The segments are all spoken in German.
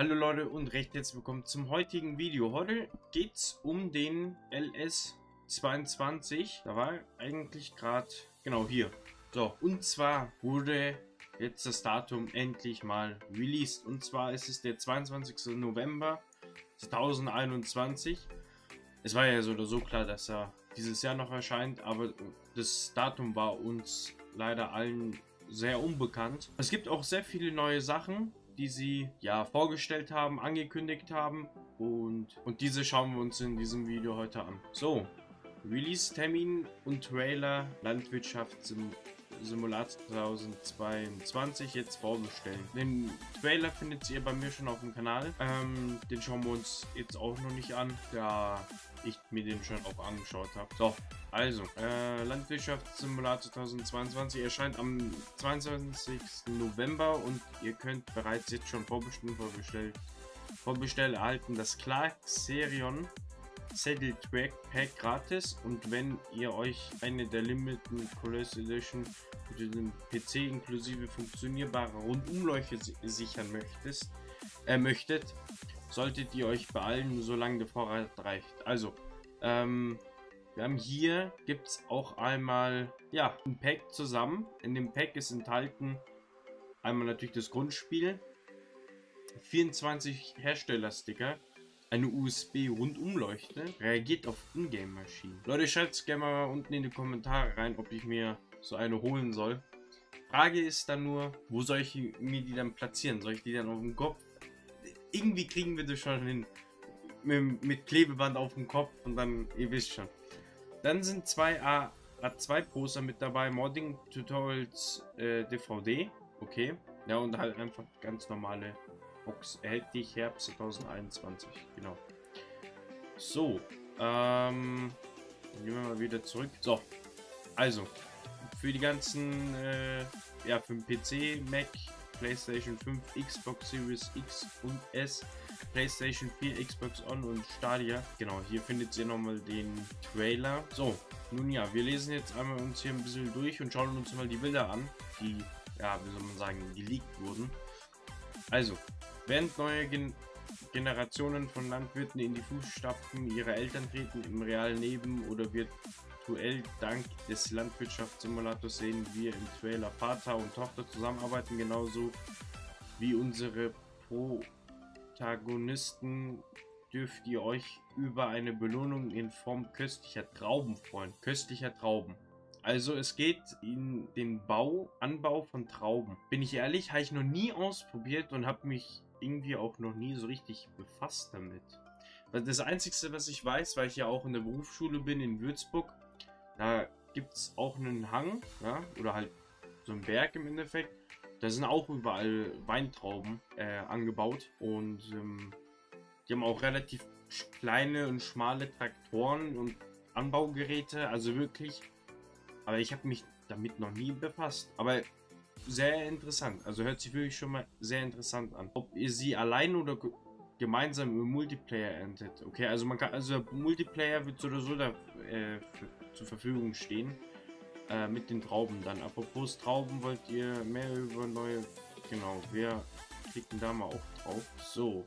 Hallo Leute und recht herzlich willkommen zum heutigen Video. Heute geht es um den LS22. Da war eigentlich gerade, genau hier. So, und zwar wurde jetzt das Datum endlich mal released. Und zwar ist es der 22. November 2021. Es war ja so oder so klar, dass er dieses Jahr noch erscheint, aber das Datum war uns leider allen sehr unbekannt. Es gibt auch sehr viele neue Sachen, die sie ja vorgestellt haben, angekündigt haben, und diese schauen wir uns in diesem Video heute an. So, Release-Termin und Trailer Landwirtschaftssimulator 2022 jetzt vorbestellen. Den Trailer findet ihr bei mir schon auf dem Kanal. Den schauen wir uns jetzt auch noch nicht an, da ich mir den schon auch angeschaut habe. So, also, Landwirtschaftssimulator 2022 erscheint am 22. November und ihr könnt bereits jetzt schon vorbestellen erhalten das Clark Serion Saddle Track Pack gratis, und wenn ihr euch eine der Limited Collector Edition für den PC inklusive funktionierbare Rundumläufe sichern möchtet, solltet ihr euch beeilen, solange der Vorrat reicht. Also, wir haben hier, gibt es auch einmal, ja, ein Pack zusammen. In dem Pack ist enthalten einmal natürlich das Grundspiel, 24 Herstellersticker, eine USB-Rundumleuchte, reagiert auf Ingame-Maschinen. Leute, schreibt es gerne mal unten in die Kommentare rein, ob ich mir so eine holen soll. Frage ist dann nur, wo soll ich mir die dann platzieren? Soll ich die dann auf dem Kopf? Irgendwie kriegen wir das schon hin. Mit Klebeband auf dem Kopf und dann, ihr wisst schon. Dann sind zwei A2-Poster mit dabei, Modding Tutorials DVD, okay. Ja, und halt einfach ganz normale Box, erhältlich Herbst 2021, genau. So, gehen wir mal wieder zurück. So, also, für die ganzen, ja, für den PC, Mac, PlayStation 5, Xbox Series X und S, PlayStation 4, Xbox One und Stadia. Genau, hier findet ihr nochmal den Trailer. So, nun ja, wir lesen jetzt einmal uns hier ein bisschen durch und schauen uns mal die Bilder an, die, ja, wie soll man sagen, geleakt wurden. Also, während neue Generationen von Landwirten in die Fußstapfen ihrer Eltern treten im realen Leben oder virtuell dank des Landwirtschaftssimulators, sehen wir im Trailer Vater und Tochter zusammenarbeiten, genauso wie unsere Protagonisten dürft ihr euch über eine Belohnung in Form köstlicher Trauben freuen. Köstlicher Trauben. Also es geht in den Anbau von Trauben. Bin ich ehrlich, habe ich noch nie ausprobiert und habe mich irgendwie auch noch nie so richtig befasst damit. Das Einzige, was ich weiß, weil ich ja auch in der Berufsschule bin in Würzburg, da gibt es auch einen Hang, ja, oder halt so einen Berg im Endeffekt. Da sind auch überall Weintrauben angebaut, und die haben auch relativ kleine und schmale Traktoren und Anbaugeräte, also wirklich. Aber ich habe mich damit noch nie befasst. Aber sehr interessant. Also hört sich wirklich schon mal sehr interessant an. Ob ihr sie allein oder gemeinsam im Multiplayer erntet. Okay, also man kann, also Multiplayer wird so oder so zur Verfügung stehen. Mit den Trauben dann. Apropos Trauben, wollt ihr mehr über neue... Genau, wir klicken da mal auch drauf. So.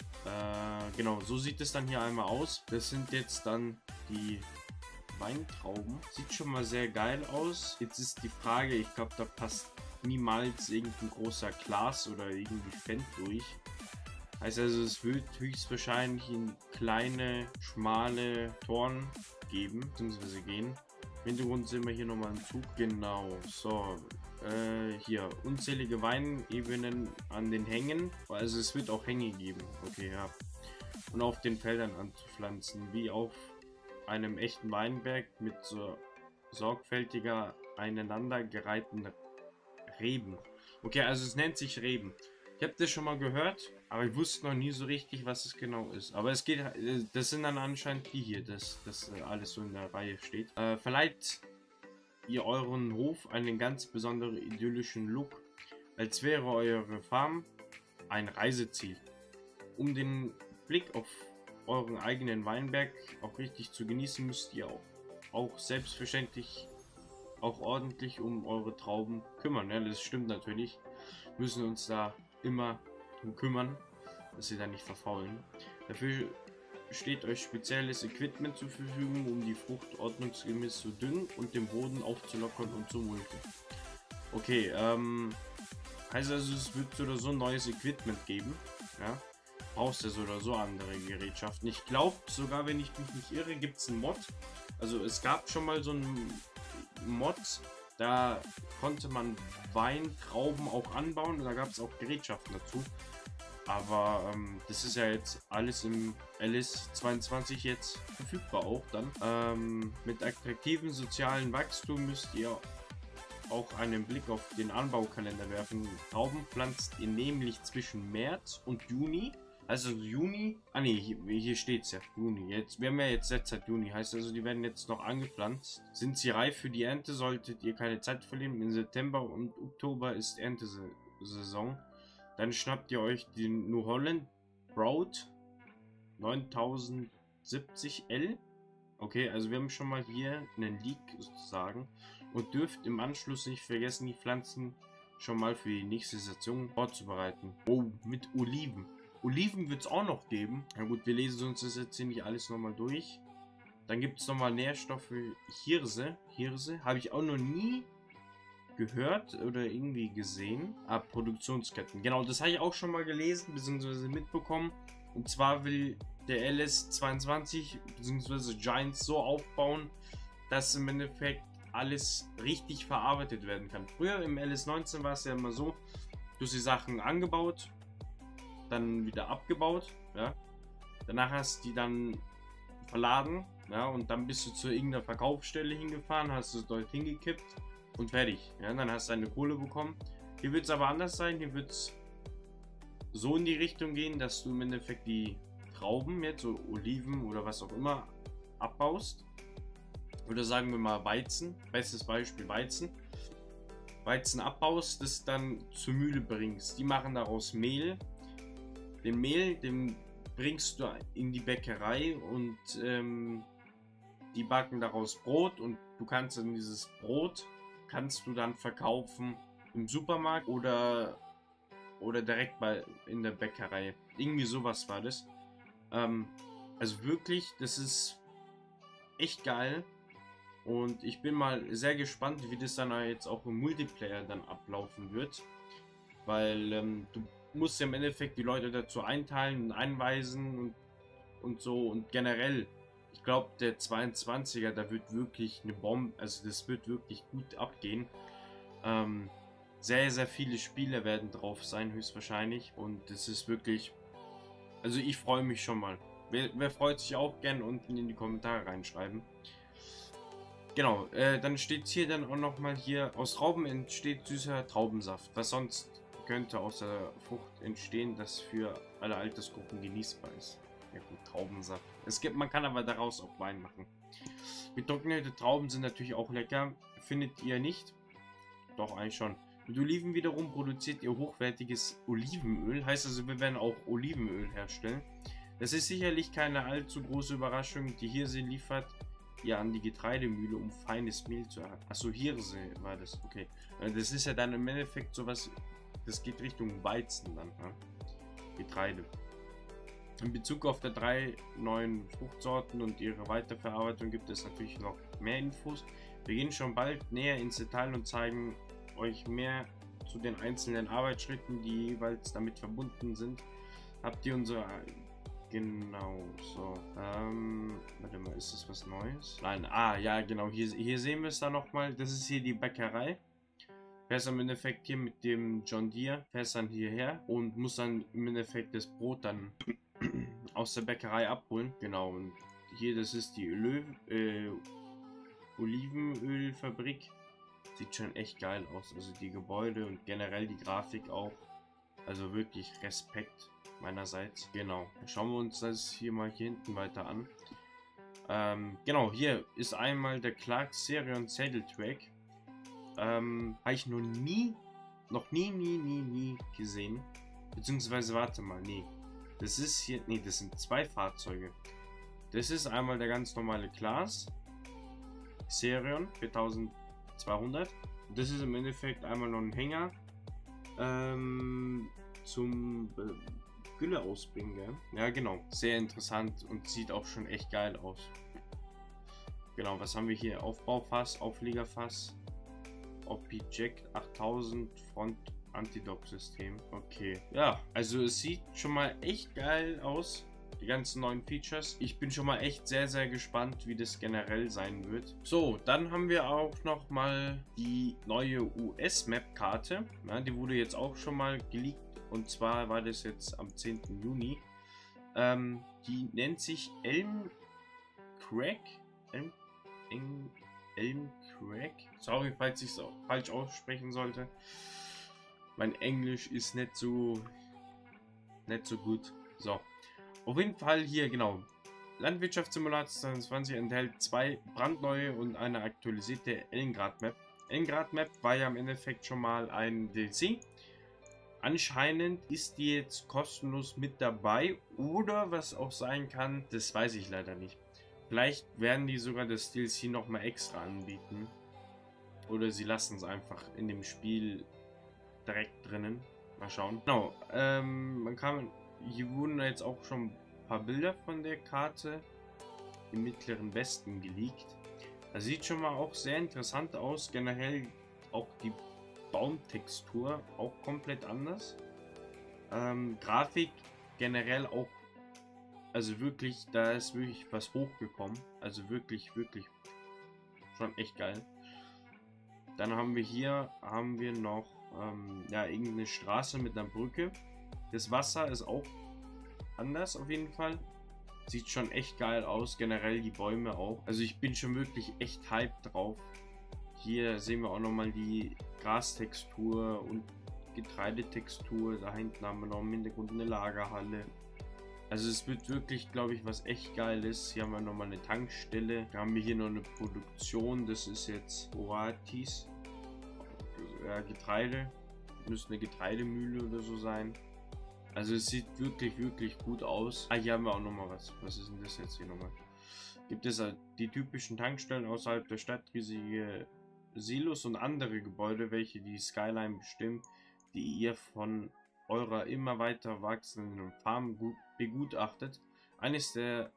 Genau, so sieht es dann hier einmal aus. Das sind jetzt dann die Weintrauben. Sieht schon mal sehr geil aus. Jetzt ist die Frage, ich glaube, da passt niemals irgendein großer Glas oder irgendwie Fendt durch. Heißt also, es wird höchstwahrscheinlich in kleine, schmale Toren geben, beziehungsweise gehen. Im Hintergrund sehen wir hier nochmal einen Zug. Genau, so. Hier, unzählige Weinebenen an den Hängen. Also es wird auch Hänge geben. Okay, ja. Und auf den Feldern anzupflanzen, wie auf einem echten Weinberg mit so sorgfältiger aneinandergereihten Reben. Okay, also es nennt sich Reben. Ich habe das schon mal gehört, aber ich wusste noch nie so richtig, was es genau ist. Aber es geht, das sind dann anscheinend die hier, das alles so in der Reihe steht. Verleiht ihr euren Hof einen ganz besonderen idyllischen Look, als wäre eure Farm ein Reiseziel. Um den Blick auf euren eigenen Weinberg auch richtig zu genießen, müsst ihr auch selbstverständlich auch ordentlich um eure Trauben kümmern. Ja, das stimmt natürlich. Wir müssen uns da immer drum kümmern. dass sie da nicht verfaulen. Dafür steht euch spezielles Equipment zur Verfügung, um die Frucht ordnungsgemäß zu düngen und den Boden aufzulockern und zu mulchen. Okay, heißt also, es wird so oder so neues Equipment geben. Ja? Brauchst du so oder so andere Gerätschaften. Ich glaube sogar, wenn ich mich nicht irre, gibt es einen Mod. Also es gab schon mal so einen Mod, da konnte man Weintrauben auch anbauen und da gab es auch Gerätschaften dazu. Aber das ist ja jetzt alles im LS22 jetzt verfügbar auch dann. Mit attraktivem sozialen Wachstum müsst ihr auch einen Blick auf den Anbaukalender werfen. Trauben pflanzt ihr nämlich zwischen März und Juni. Also Juni, hier steht es ja, Juni. Wir haben ja jetzt seit Juni, heißt also, die werden jetzt noch angepflanzt. Sind sie reif für die Ernte, solltet ihr keine Zeit verlieren. Im September und Oktober ist Erntesaison. Dann schnappt ihr euch den New Holland Broad 9070L. Okay, also wir haben schon mal hier einen Leak sozusagen. Und dürft im Anschluss nicht vergessen, die Pflanzen schon mal für die nächste Saison vorzubereiten. Oh, mit Oliven. Oliven wird es auch noch geben. Na gut, wir lesen uns das jetzt ziemlich alles nochmal durch. Dann gibt es nochmal Nährstoffe Hirse. Hirse habe ich auch noch nie gehört oder irgendwie gesehen. Produktionsketten. Genau, das habe ich auch schon mal gelesen bzw. mitbekommen. Und zwar will der LS22 bzw. Giants so aufbauen, dass im Endeffekt alles richtig verarbeitet werden kann. Früher im LS19 war es ja immer so, du hast die Sachen angebaut, dann wieder abgebaut, ja. Danach hast du die dann verladen, ja, und dann bist du zu irgendeiner Verkaufsstelle hingefahren, hast es dort hingekippt und fertig. Ja, dann hast du deine Kohle bekommen. Hier wird es aber anders sein, hier wird es so in die Richtung gehen, dass du im Endeffekt die Trauben, jetzt so Oliven oder was auch immer, abbaust. Oder sagen wir mal Weizen, bestes Beispiel Weizen. Weizen abbaust, das dann zur Mühle bringst. Die machen daraus Mehl. Den Mehl, den bringst du in die Bäckerei und die backen daraus Brot und du kannst dann dieses Brot dann verkaufen im Supermarkt oder direkt in der Bäckerei. Irgendwie sowas war das. Also wirklich, das ist echt geil. Und ich bin mal sehr gespannt, wie das dann jetzt auch im Multiplayer dann ablaufen wird. Weil du musst ja im Endeffekt die Leute dazu einteilen und einweisen und so. Und generell, ich glaube, der 22er, da wird wirklich eine Bombe, also das wird wirklich gut abgehen. Sehr, sehr viele Spiele werden drauf sein, höchstwahrscheinlich. Und das ist wirklich, also ich freue mich schon mal. Wer freut sich auch, gerne unten in die Kommentare reinschreiben. Genau, dann steht hier dann auch nochmal hier, aus Trauben entsteht süßer Traubensaft. Was sonst könnte aus der Frucht entstehen, das für alle Altersgruppen genießbar ist. Ja gut, Traubensaft. Man kann aber daraus auch Wein machen. Getrocknete Trauben sind natürlich auch lecker. Findet ihr nicht? Doch, eigentlich schon. Mit Oliven wiederum produziert ihr hochwertiges Olivenöl. Heißt also, wir werden auch Olivenöl herstellen. Das ist sicherlich keine allzu große Überraschung. Die Hirse liefert ja an die Getreidemühle, um feines Mehl zu erhalten. Achso, Hirse war das. Okay. Das ist ja dann im Endeffekt sowas, das geht Richtung Weizen dann. Ja? Getreide. In Bezug auf die 3 neuen Fruchtsorten und ihre Weiterverarbeitung gibt es natürlich noch mehr Infos. Wir gehen schon bald näher ins Detail und zeigen euch mehr zu den einzelnen Arbeitsschritten, die jeweils damit verbunden sind. Habt ihr unsere... Genau, so. Warte mal, ist das was Neues? Nein, ja, genau. Hier sehen wir es dann nochmal. Das ist hier die Bäckerei. Fährst im Endeffekt hier mit dem John Deere, fährst dann hierher und muss dann im Endeffekt das Brot dann aus der Bäckerei abholen. Genau, und hier, das ist die Olivenölfabrik. Sieht schon echt geil aus. Also die Gebäude und generell die Grafik auch. Also wirklich Respekt meinerseits. Genau. Schauen wir uns das hier mal hier hinten weiter an. Genau, hier ist einmal der Clark Serion Saddle Track. Habe ich noch nie gesehen. Beziehungsweise, warte mal, nee. Das ist hier, nee, das sind 2 Fahrzeuge. Das ist einmal der ganz normale Class Serion 4200. Und das ist im Endeffekt einmal noch ein Hänger zum Gülle ausbringen, gell? Ja, genau. Sehr interessant und sieht auch schon echt geil aus. Genau, was haben wir hier? Aufbaufass, Aufliegerfass, Object 8000, Front Antidoc-System. Okay. Ja, also es sieht schon mal echt geil aus. Die ganzen neuen Features. Ich bin schon mal echt sehr, sehr gespannt, wie das generell sein wird. So, dann haben wir auch noch mal die neue US-Map-Karte. Ja, die wurde jetzt auch schon mal geleakt. Und zwar war das jetzt am 10. Juni. Die nennt sich Elm Crack. Elm Crack. Sorry, falls ich es auch falsch aussprechen sollte. Mein Englisch ist nicht so gut. So. Auf jeden Fall hier, genau. Landwirtschaftssimulator 2020 enthält 2 brandneue und eine aktualisierte Ellengrad-Map. Ellengrad-Map war ja im Endeffekt schon mal ein DLC. Anscheinend ist die jetzt kostenlos mit dabei. Oder was auch sein kann, das weiß ich leider nicht. Vielleicht werden die sogar das DLC nochmal extra anbieten. Oder sie lassen es einfach in dem Spiel direkt drinnen. Mal schauen. Genau, hier wurden jetzt auch schon ein paar Bilder von der Karte im Mittleren Westen geleakt. Das sieht schon mal auch sehr interessant aus. Generell auch die Baumtextur auch komplett anders. Grafik generell auch, also wirklich, da ist wirklich was hochgekommen. Also wirklich schon echt geil. Dann haben wir noch ja, irgendeine Straße mit einer Brücke. Das Wasser ist auch anders auf jeden Fall. Sieht schon echt geil aus. Generell die Bäume auch. Also ich bin schon wirklich echt hyped drauf. Hier sehen wir auch nochmal die Grastextur und Getreidetextur. Da hinten haben wir noch im Hintergrund eine Lagerhalle. Also es wird wirklich, glaube ich, was echt Geiles. Hier haben wir nochmal eine Tankstelle. Da haben wir hier noch eine Produktion. Das ist jetzt Oatis. Getreide. Müsste eine Getreidemühle oder so sein. Also es sieht wirklich gut aus. Ah, hier haben wir auch nochmal was. Was ist denn das jetzt hier nochmal? Gibt es halt die typischen Tankstellen außerhalb der Stadt, riesige Silos und andere Gebäude, welche die Skyline bestimmen, die ihr von eurer immer weiter wachsenden Farm gut begutachtet. Eines der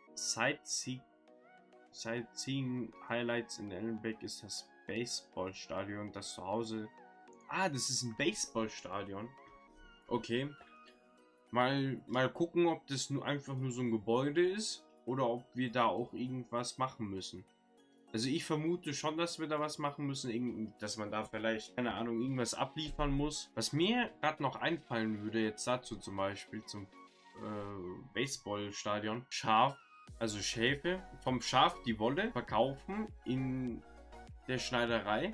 Sightseeing-Highlights in Ellenbeck ist das Baseballstadion, das zu Hause... Ah, das ist ein Baseballstadion. Okay. Mal gucken, ob das nur einfach nur so ein Gebäude ist oder ob wir da auch irgendwas machen müssen. Also ich vermute schon, dass wir da was machen müssen, dass man da vielleicht, keine Ahnung, irgendwas abliefern muss. Was mir gerade noch einfallen würde, jetzt dazu zum Beispiel zum Baseballstadion, Schäfe, vom Schaf die Wolle verkaufen in der Schneiderei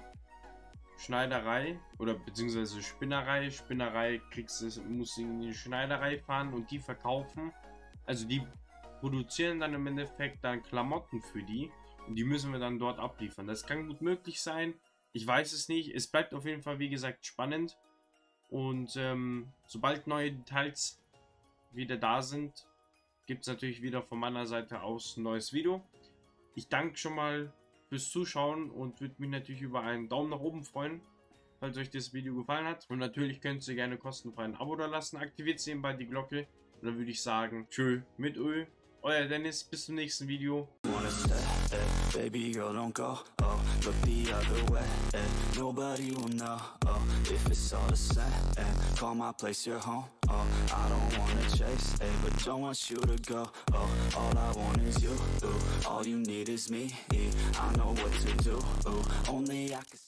oder beziehungsweise Spinnerei. Muss in die Schneiderei fahren und die verkaufen. Also die produzieren dann im Endeffekt dann Klamotten für die und die müssen wir dann dort abliefern. Das kann gut möglich sein. Ich weiß es nicht. Es bleibt auf jeden Fall, wie gesagt, spannend. Und sobald neue Details wieder da sind, gibt es natürlich wieder von meiner Seite aus ein neues Video. Ich danke schon mal fürs Zuschauen und würde mich natürlich über einen Daumen nach oben freuen, falls euch das Video gefallen hat. Und natürlich könnt ihr gerne kostenfrei ein Abo da lassen. Aktiviert nebenbei die Glocke. Und dann würde ich sagen, tschö mit Ö. Euer Dennis, bis zum nächsten Video. Baby girl, don't go, oh, look the other way, nobody will know, oh, if it's all the same, call my place your home, oh, I don't wanna chase, but don't want you to go, oh, all I want is you, ooh, all you need is me, I know what to do, ooh, only I can